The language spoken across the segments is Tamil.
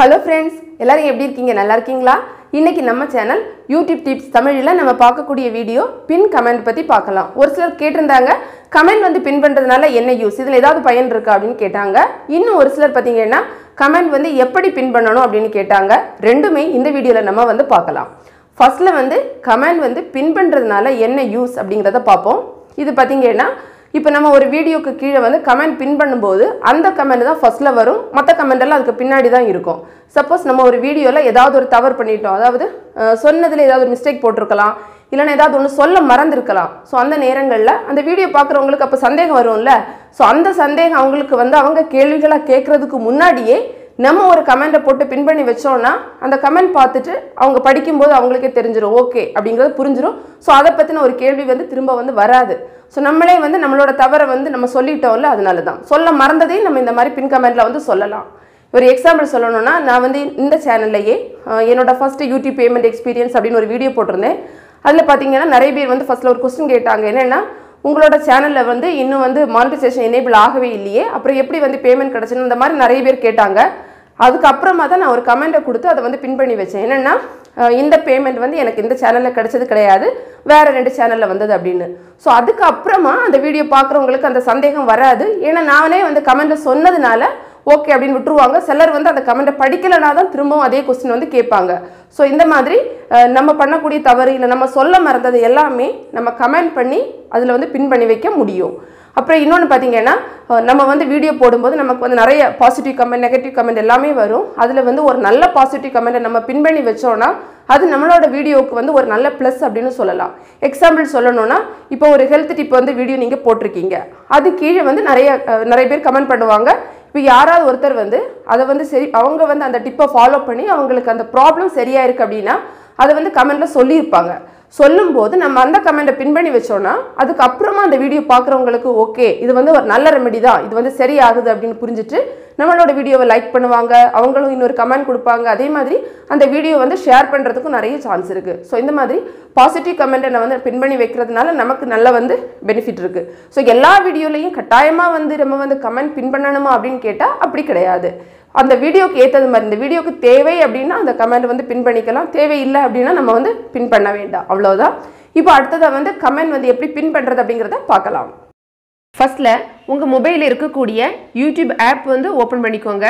Hello friends, எல்லாரும் எப்படி இருக்கீங்க? நல்லா இருக்கீங்களா? இன்னைக்கு நம்ம சேனல் YouTube tips தமிழ்ல நம்ம பார்க்கக்கூடிய வீடியோ பின் கமெண்ட் பத்தி பார்க்கலாம். ஒரு சிலர் கேட்டிருந்தாங்க கமெண்ட் வந்து பின் பண்றதுனால என்ன யூஸ்? இதுல ஏதாவது பயன் இருக்கா அப்படினு கேட்டாங்க. இன்னும் ஒரு சிலர் பாத்தீங்கன்னா கமெண்ட் வந்து எப்படி பின் பண்ணனும் அப்படினு கேட்டாங்க. ரெண்டுமே இந்த வீடியோல நம்ம வந்து பார்க்கலாம். ஃபர்ஸ்ட்ல வந்து கமெண்ட் வந்து பின் பண்றதுனால என்ன யூஸ் அப்படிங்கறத பாப்போம். இது பாத்தீங்கன்னா இப்போ நம்ம ஒரு வீடியோக்கு கீழ வந்து கமெண்ட் பின் பண்ணும்போது அந்த கமெண்ட் தான் ஃபர்ஸ்ட்ல வரும் மத்த கமெண்ட் எல்லாம் அதுக்கு பின்னாடி தான் இருக்கும் சப்போஸ் நம்ம ஒரு வீடியோல ஏதாவது ஒரு தவறு பண்ணிட்டோம் அதாவது சொன்னதுல ஏதாவது ஒரு மிஸ்டேக் போட்டுருக்கலாம் இல்லனா ஏதாவது ஒன்னு சொல்ல மறந்திருக்கலாம் சோ அந்த நேரங்கள்ல அந்த வீடியோ பார்க்கறவங்களுக்கு அப்ப சந்தேகம் வரும்ல சோ அந்த சந்தேகம் அவங்களுக்கு வந்து அவங்க கேள்விகளா கேக்குறதுக்கு முன்னாடியே நம்ம ஒரு கமெண்ட போட்டு பின் பண்ணி வெச்சோம்னா அந்த கமெண்ட் பார்த்துட்டு அவங்க படிக்கும்போது அவங்களுக்கே தெரிஞ்சிரும் ஓகே அப்படிங்கறது புரிஞ்சிரும் சோ அத பத்தின ஒரு கேள்வி வந்து திரும்ப வந்து வராது சோ நம்மளே வந்து நம்மளோட தவறை வந்து நம்ம சொல்லிட்டோம்ல அதனால தான் சொல்ல மறந்ததே நம்ம இந்த மாதிரி பின் கமெண்ட்ல வந்து சொல்லலாம் ஒரு எக்ஸாம்பிள் சொல்லணும்னா நான் வந்து இந்த சேனல்லையே என்னோட ஃபர்ஸ்ட் YouTube பேமெண்ட் எக்ஸ்பீரியன்ஸ் அப்படின ஒரு வீடியோ போட்டுருந்தேன் அதுல பாத்தீங்கன்னா நிறைய பேர் வந்து ஃபர்ஸ்ட்ல ஒரு क्वेश्चन கேட்டாங்க என்னன்னா உங்களோட சேனல்ல வந்து இன்னும் வந்து மானிடைசேஷன் எனேபிள் ஆகவே இல்லையே அப்புறம் எப்படி வந்து பேமெண்ட் கிடைச்சது அந்த மாதிரி நிறைய பேர் கேட்டாங்க அதுக்கு அப்புறமா தான் நான் ஒரு கமெண்ட கொடுத்து அத வந்து பின் பண்ணி வெச்சேன் என்னன்னா இந்த பேமெண்ட் வந்து எனக்கு இந்த சேனல்ல கிடைச்சது கிடையாது வேற ரெண்டு சேனல்ல வந்தது அப்படினு சோ அதுக்கு அப்புறமா அந்த வீடியோ பார்க்கறவங்களுக்கு அந்த சந்தேகம் வராது ஏனா நானே வந்து கமெண்ட்ல சொன்னதனால ஓகே அப்படினு விட்டுருவாங்க சிலர் வந்து அந்த கமெண்ட படிக்கலனா தான் திரும்பவும் அதே क्वेश्चन வந்து கேட்பாங்க சோ இந்த மாதிரி நம்ம பண்ணக்கூடிய தவறு இல்ல நம்ம சொல்ல மறந்தது எல்லாமே நம்ம கமெண்ட் பண்ணி அதுல வந்து பின் பண்ணி வைக்க முடியும் அப்புறம் இன்னொன்னு பாத்தீங்கன்னா நம்ம வந்து வீடியோ போடும்போது நமக்கு வந்து நிறைய பாசிட்டிவ் கமெண்ட் நெகட்டிவ் கமெண்ட் எல்லாமே வரும் அதுல வந்து ஒரு நல்ல பாசிட்டிவ் கமெண்ட நம்ம பின் பண்ணி வெச்சோம்னா அது நம்மளோட வீடியோக்கு வந்து ஒரு நல்ல ப்ளஸ் அப்படினு சொல்லலாம் எக்ஸாம்பிள் சொல்லணும்னா இப்போ ஒரு ஹெல்த் டிப் வந்து வீடியோ நீங்க போட்டுருக்கீங்க அது கீழ வந்து நிறைய பேர் கமெண்ட் பண்ணுவாங்க இப்போ யாராவது ஒருத்தர் வந்து அத வந்து சரி அவங்க வந்து அந்த டிப்பை ஃபாலோ பண்ணி அவங்களுக்கு அந்த ப்ராப்ளம் சரியா இருக்கு அப்படினா அத வந்து கமெண்ட்ல சொல்லி இருப்பாங்க சொல்லும்போது நம்ம அந்த கமெண்ட பின் பண்ணி வெச்சோம்னா அதுக்கு அப்புறமா அந்த வீடியோ பார்க்கறவங்களுக்கு ஓகே இது வந்து ஒரு நல்ல ரெமெடி தான் இது வந்து சரியாகுது அப்படினு புரிஞ்சிட்டு நம்மளோட வீடியோவை லைக் பண்ணுவாங்க அவங்களும் இன்னொரு கமெண்ட் கொடுப்பாங்க அதே மாதிரி அந்த வீடியோ வந்து ஷேர் பண்றதுக்கு நிறைய சான்ஸ் இருக்கு சோ இந்த மாதிரி பாசிட்டிவ் கமெண்ட நம்ம வந்து பின் பண்ணி வைக்கிறதுனால நமக்கு நல்ல வந்து பெனிஃபிட் இருக்கு சோ எல்லா வீடியோலயும் கட்டாயமா வந்து நம்ம வந்து கமெண்ட் பின் பண்ணணுமா அப்படினு கேட்டா அப்படி கிடையாது அந்த வீடியோக்கு ஏத்தது மாதிரி இந்த வீடியோக்கு தேவை அப்படினா அந்த கமெண்ட் வந்து பின் பண்ணிக்கலாம் தேவை இல்ல அப்படினா நம்ம வந்து பின் பண்ண வேண்டாம் அவ்வளவுதான் இப்போ அடுத்ததா வந்து கமெண்ட் வந்து எப்படி பின் பண்றது அப்படிங்கறத பார்க்கலாம் ஃபர்ஸ்ட்ல உங்க மொபைல்ல இருக்கக்கூடிய YouTube ஆப் வந்து ஓபன் பண்ணிக்கோங்க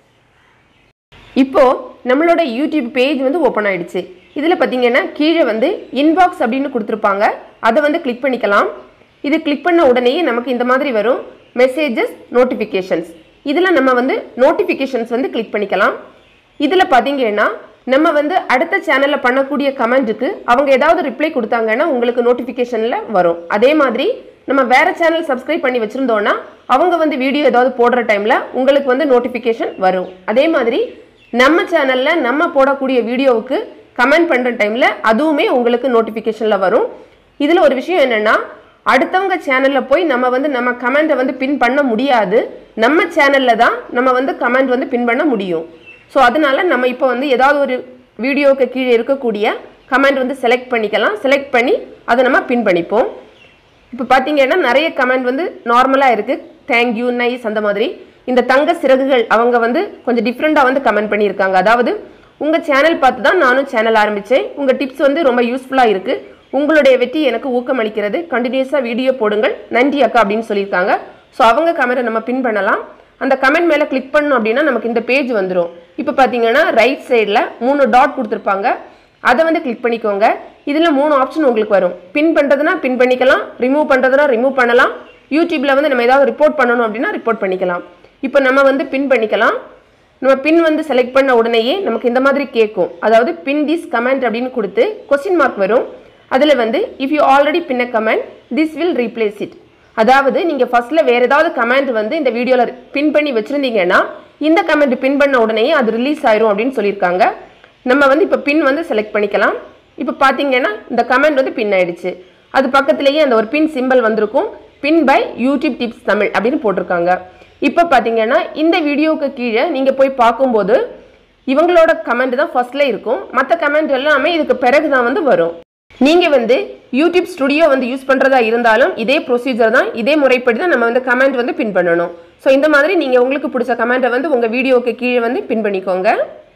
இப்போ நம்மளோட YouTube பேஜ் வந்து ஓபன் ஆயிடுச்சு இதுல பாத்தீங்கன்னா கீழ வந்து இன்பாக்ஸ் அப்படினு கொடுத்திருப்பாங்க அத வந்து கிளிக் பண்ணிக்கலாம் இது கிளிக் பண்ண உடனே நமக்கு இந்த மாதிரி வரும் மெசேजेस நோட்டிஃபிகேஷன்ஸ் இதுல நம்ம வந்து நோட்டிஃபிகேஷன்ஸ் வந்து கிளிக் பண்ணிக்கலாம் இதுல பாத்தீங்கன்னா நம்ம வந்து அடுத்த சேனல்ல பண்ணக்கூடிய கமெண்ட்க்கு அவங்க ஏதாவது ரிப்ளை கொடுத்தாங்கன்னா உங்களுக்கு நோட்டிஃபிகேஷன்ல வரும் அதே மாதிரி நம்ம வேற சேனல் சப்ஸ்கிரைப் பண்ணி வச்சிருந்தோம்னா அவங்க வந்து வீடியோ ஏதாவது போடுற டைம்ல உங்களுக்கு வந்து நோட்டிஃபிகேஷன் வரும் அதே மாதிரி நம்ம சேனல்ல நம்ம போடக்கூடிய வீடியோவுக்கு கமெண்ட் பண்ற டைம்ல அதுவுமே உங்களுக்கு நோட்டிஃபிகேஷன்ல வரும் இதுல ஒரு விஷயம் என்னன்னா அடுத்தவங்க சேனல்ல போய் நம்ம வந்து நம்ம கமெண்ட வந்து பின் பண்ண முடியாது நம்ம சேனல்ல தான் நம்ம வந்து கமெண்ட் வந்து பின் பண்ண முடியும் சோ அதனால நம்ம இப்போ வந்து ஏதாவது ஒரு வீடியோக்கு கீழ இருக்கக்கூடிய கமெண்ட் வந்து செலக்ட் பண்ணிக்கலாம் செலக்ட் பண்ணி அத நம்ம பின் பண்ணிப்போம் இப்போ பாத்தீங்கன்னா நிறைய கமெண்ட் வந்து நார்மலா இருக்கு thank you nice அந்த மாதிரி இந்த தங்க சிறகுகள் அவங்க வந்து கொஞ்சம் டிஃபரண்டா வந்து கமெண்ட் பண்ணிருக்காங்க அதாவது உங்க சேனல் பார்த்து தான் நானும் சேனல் ஆரம்பிச்சேன் உங்க டிப்ஸ் வந்து ரொம்ப யூஸ்ஃபுல்லா இருக்கு உங்களுடைய வெற்றி எனக்கு ஊக்கமளிக்கிறது கண்டினியூஸா வீடியோ போடுங்கள் நன்றி அக்கா அப்படினு சொல்லிருக்காங்க சோ அவங்க கமெண்ட நம்ம பின் பண்ணலாம் அந்த கமெண்ட் மேல கிளிக் பண்ணோம் அப்படினா நமக்கு இந்த பேஜ் வந்துரும் இப்போ பாத்தீங்கன்னா ரைட் சைடுல மூணு டாட் கொடுத்திருப்பாங்க அத வந்து கிளிக் பண்ணிக்கோங்க இதுல மூணு ஆப்ஷன் உங்களுக்கு வரும் பின் பண்றதுனா பின் பண்ணிக்கலாம் ரிமூவ் பண்றதுனா ரிமூவ் பண்ணலாம் YouTubeல வந்து நம்ம ஏதாவது ரிப்போர்ட் பண்ணனும் அப்படினா ரிப்போர்ட் பண்ணிக்கலாம் இப்போ நம்ம வந்து பின் பண்ணிக்கலாம் நம்ம பின் வந்து செலக்ட் பண்ண உடனேயே நமக்கு இந்த மாதிரி கேக்கும் அதாவது பின் திஸ் கமெண்ட் அப்படினு கொடுத்து क्वेश्चन மார்க் வரும் அதுல வந்து if you already pin a comment this will replace it அதாவது நீங்க ஃபர்ஸ்ட்ல வேற ஏதாவது கமெண்ட் வந்து இந்த வீடியோல பின் பண்ணி வச்சிருந்தீங்கன்னா இந்த கமெண்ட் பின் பண்ண உடனே அது ரிலீஸ் ஆயிரும் அப்படினு சொல்லிருக்காங்க நம்ம வந்து இப்ப பின் வந்து செலக்ட் பண்ணிக்கலாம் இப்போ பாத்தீங்கன்னா இந்த கமெண்ட் வந்து பின் ஆயிடுச்சு அது பக்கத்துலயே அந்த ஒரு பின் சிம்பல் வந்திருக்கும் pin by YouTube tips Tamil அப்படினு போட்டுருக்காங்க இப்போ பாத்தீங்கன்னா இந்த வீடியோக்கு கீழ நீங்க போய் பாக்கும்போது இவங்களோட கமெண்ட் தான் ஃபர்ஸ்ட்ல இருக்கும் மத்த கமெண்ட் எல்லாமே இதுக்கு பிறகு தான் வந்து வரும் நீங்க வந்து YouTube ஸ்டுடியோ வந்து யூஸ் பண்றதா இருந்தாலும் இதே ப்ரொசீஜர் தான் இதே முறைப்படி தான் நம்ம வந்து கமெண்ட் வந்து பின் பண்ணனும் சோ இந்த மாதிரி நீங்க உங்களுக்கு பிடிச்ச கமெண்ட வந்து உங்க வீடியோக்கு கீழ வந்து பின் பண்ணிக்கோங்க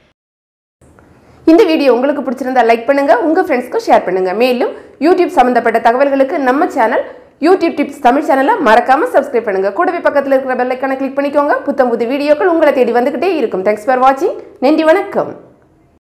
இந்த வீடியோ உங்களுக்கு பிடிச்சிருந்தா லைக் பண்ணுங்க, உங்க ஃப்ரெண்ட்ஸ்க்கு ஷேர் பண்ணுங்க. மேலும் யூடியூப் சம்பந்தப்பட்ட தகவல்களுக்கு நம்ம சேனல் யூடியூப் டிப்ஸ் தமிழ் சேனலை மறக்காம சப்ஸ்கிரைப் பண்ணுங்க. கூடவே பக்கத்தில் இருக்கிற பெல் ஐகானை கிளிக் பண்ணிக்கோங்க. புத்தம் புது வீடியோக்கள் உங்களை தேடி வந்துகிட்டே இருக்கும். தேங்க்ஸ் ஃபார் வாட்சிங். நன்றி, வணக்கம்.